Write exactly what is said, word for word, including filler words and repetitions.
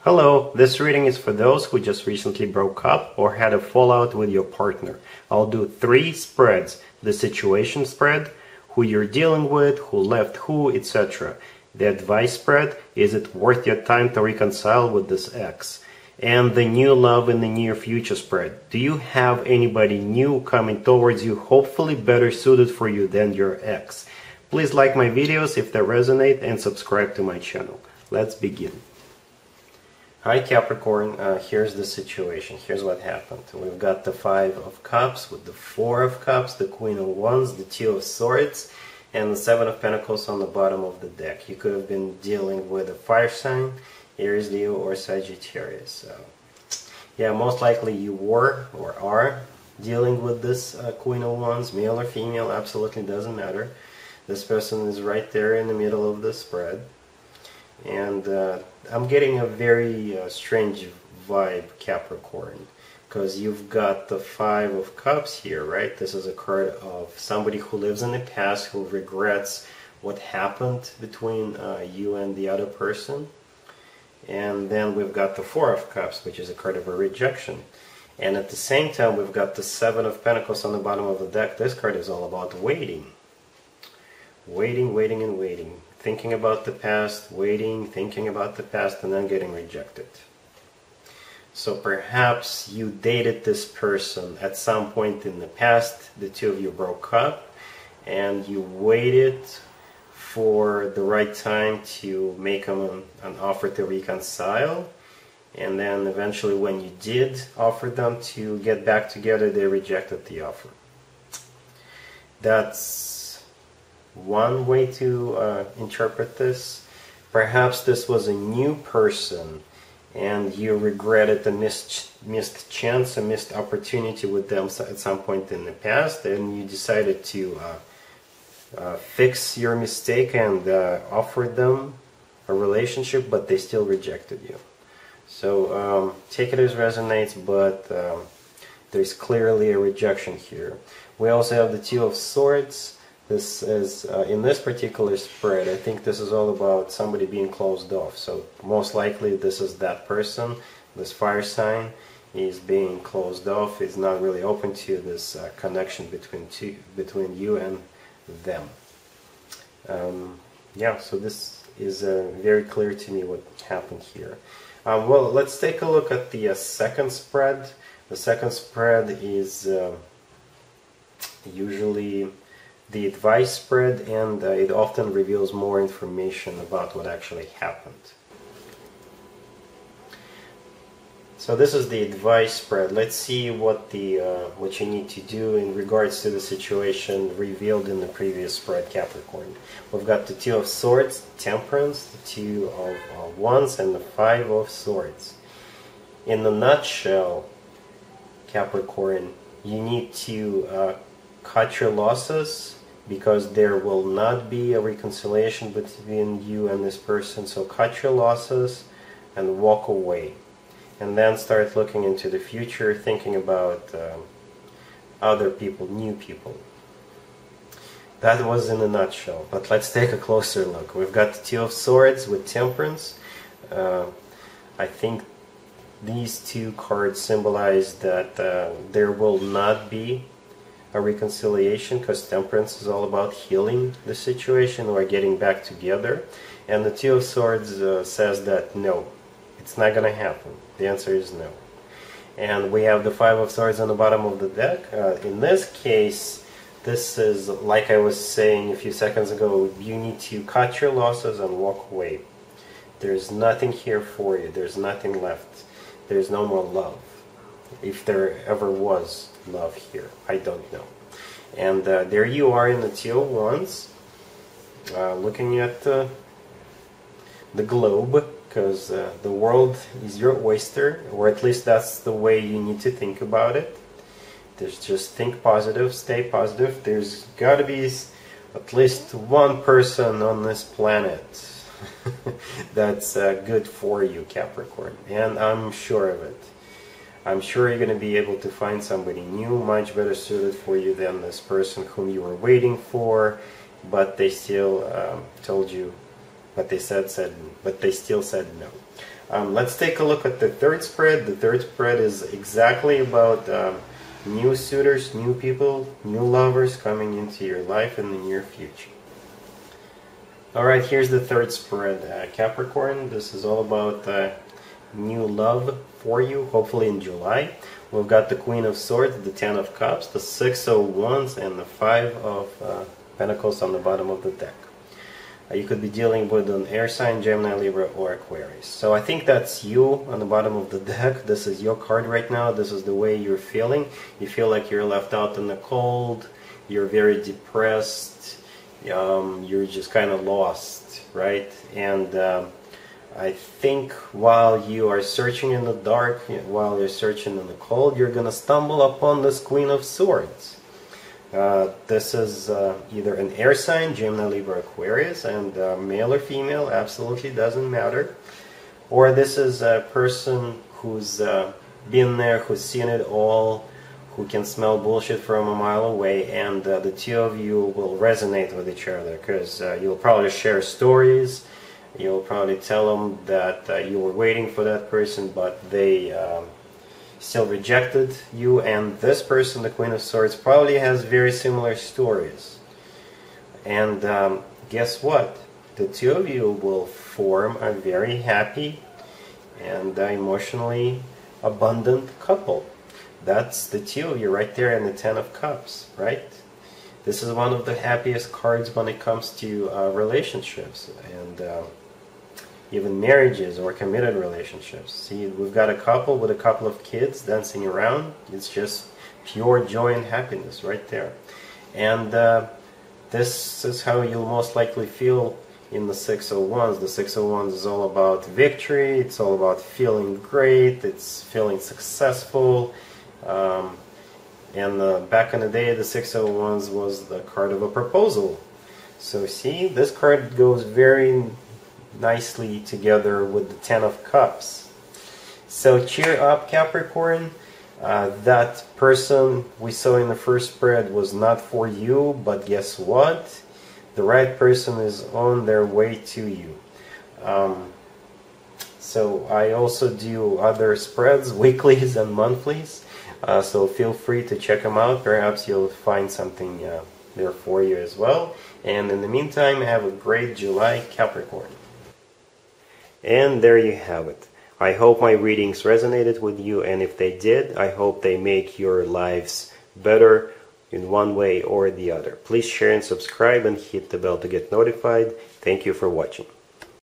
Hello, this reading is for those who just recently broke up or had a fallout with your partner. I'll do three spreads: the situation spread, who you're dealing with, who left who, et cetera. The advice spread, is it worth your time to reconcile with this ex? And the new love in the near future spread. Do you have anybody new coming towards you, hopefully better suited for you than your ex? Please like my videos if they resonate and subscribe to my channel. Let's begin. Hi Capricorn, uh, here's the situation, here's what happened. We've got the Five of Cups with the Four of Cups, the Queen of Wands, the Two of Swords, and the Seven of Pentacles on the bottom of the deck. You could have been dealing with a fire sign, Aries, Leo, or Sagittarius. So, yeah, most likely you were or are dealing with this uh, Queen of Wands, male or female, absolutely doesn't matter. This person is right there in the middle of the spread. And uh, I'm getting a very uh, strange vibe, Capricorn, because you've got the Five of Cups here, right? This is a card of somebody who lives in the past, who regrets what happened between uh, you and the other person. And then we've got the Four of Cups, which is a card of a rejection. And at the same time, we've got the Seven of Pentacles on the bottom of the deck. This card is all about waiting. Waiting, waiting, and waiting. Thinking about the past, waiting, thinking about the past, and then getting rejected. So perhaps you dated this person at some point in the past, the two of you broke up, and you waited for the right time to make them an, an offer to reconcile, and then eventually when you did offer them to get back together, they rejected the offer. That's one way to uh, interpret this. Perhaps this was a new person and you regretted a missed, missed chance, a missed opportunity with them at some point in the past, and you decided to uh, uh, fix your mistake and uh, offered them a relationship, but they still rejected you. So um, take it as resonates, but um, there's clearly a rejection here. We also have the Two of Swords. This is, uh, in this particular spread, I think this is all about somebody being closed off. So most likely this is that person, this fire sign is being closed off, is not really open to this uh, connection between two, between you and them. Um, yeah, so this is uh, very clear to me what happened here. Um, well, let's take a look at the uh, second spread. The second spread is uh, usually the advice spread, and uh, it often reveals more information about what actually happened. So this is the advice spread. Let's see what the uh, what you need to do in regards to the situation revealed in the previous spread, Capricorn. We've got the Two of Swords, Temperance, the Two of uh, Wands, and the Five of Swords. In a nutshell, Capricorn, you need to uh, cut your losses, because there will not be a reconciliation between you and this person. So cut your losses and walk away, and then start looking into the future, thinking about um, other people, new people. That was in a nutshell, but let's take a closer look. We've got the Two of Swords with Temperance. Uh, I think these two cards symbolize that uh, there will not be a reconciliation, because Temperance is all about healing the situation or getting back together, and the Two of Swords uh, says that no, it's not gonna happen. The answer is no. And we have the Five of Swords on the bottom of the deck. Uh, in this case, this is, like I was saying a few seconds ago, you need to cut your losses and walk away. There's nothing here for you. There's nothing left. There's no more love, if there ever was love here. I don't know. And uh, there you are in the Two of Wands, uh, looking at uh, the globe, because uh, the world is your oyster, or at least that's the way you need to think about it. There's just think positive, stay positive. There's got to be at least one person on this planet that's uh, good for you, Capricorn, and I'm sure of it. I'm sure you're going to be able to find somebody new, much better suited for you than this person whom you were waiting for, but they still um, told you, but they said said, but they still said no. Um, let's take a look at the third spread. The third spread is exactly about um, new suitors, new people, new lovers coming into your life in the near future. Alright, here's the third spread, uh, Capricorn. This is all about uh, new love for you, hopefully in July. We've got the Queen of Swords, the Ten of Cups, the Six of Wands, and the Five of uh, Pentacles on the bottom of the deck. Uh, you could be dealing with an air sign, Gemini, Libra, or Aquarius. So I think that's you on the bottom of the deck. This is your card right now. This is the way you're feeling. You feel like you're left out in the cold. You're very depressed. Um, you're just kind of lost, right? And um, I think while you are searching in the dark, while you're searching in the cold, you're going to stumble upon this Queen of Swords. Uh, this is uh, either an air sign, Gemini, Libra, Aquarius, and uh, male or female, absolutely doesn't matter. Or this is a person who's uh, been there, who's seen it all, who can smell bullshit from a mile away, and uh, the two of you will resonate with each other, because uh, you'll probably share stories. You'll probably tell them that uh, you were waiting for that person, but they um, still rejected you, and this person, the Queen of Swords, probably has very similar stories. And um, guess what? The two of you will form a very happy and uh, emotionally abundant couple. That's the two of you right there in the Ten of Cups, right? This is one of the happiest cards when it comes to uh, relationships and uh, even marriages or committed relationships. See, we've got a couple with a couple of kids dancing around. It's just pure joy and happiness right there. And uh, this is how you'll most likely feel in the Six of Wands. The Six of Wands is all about victory. It's all about feeling great. It's feeling successful. Um, and uh, back in the day, the Six of Wands was the card of a proposal. So see, this card goes very nicely together with the Ten of Cups. So cheer up, Capricorn. Uh, that person we saw in the first spread was not for you, but guess what? The right person is on their way to you. Um, so I also do other spreads, weeklies and monthlies. Uh, so feel free to check them out. Perhaps you'll find something uh, there for you as well. And in the meantime, have a great July, Capricorn. And there you have it. I hope my readings resonated with you, and if they did, I hope they make your lives better in one way or the other. Please share and subscribe and hit the bell to get notified. Thank you for watching.